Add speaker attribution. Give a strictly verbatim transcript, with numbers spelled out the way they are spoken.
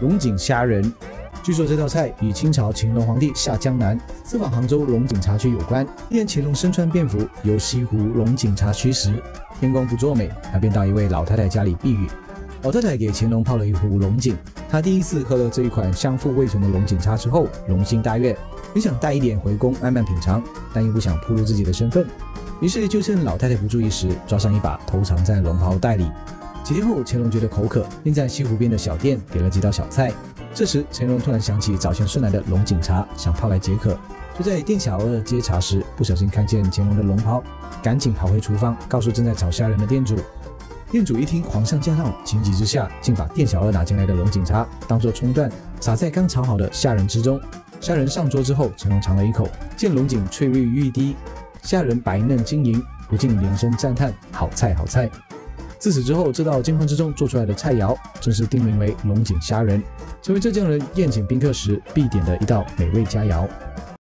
Speaker 1: 龙井虾仁。据说这道菜与清朝乾隆皇帝下江南私访杭州龙井茶区有关。一人乾隆身穿便服游西湖龙井茶区时，天公不作美，他便到一位老太太家里避雨。老太太给乾隆泡了一壶龙井，他第一次喝了这一款香馥味醇的龙井茶之后，龙心大悦，也想带一点回宫慢慢品尝，但又不想暴露自己的身份，于是就趁老太太不注意时，抓上一把偷藏在龙袍袋里。几天后，乾隆觉得口渴，便在西湖边的小店点了几道小菜。这时，乾隆突然想起早前送来的龙井茶，想泡来解渴。就在店小二接茶时，不小心看见乾隆的龙袍，赶紧跑回厨房，告诉正在炒虾仁的店主。店主一听皇上驾到，情急之下，竟把店小二拿进来的龙井茶当作冲段，撒在刚炒好的虾仁之中。虾仁上桌之后，乾隆尝了一口，见龙井翠绿欲滴，虾仁白嫩晶莹，不禁连声赞叹：好菜好菜！自此之后，这道惊慌之中做出来的菜肴，正式定名为龙井虾仁，成为浙江人宴请宾客时必点的一道美味佳肴。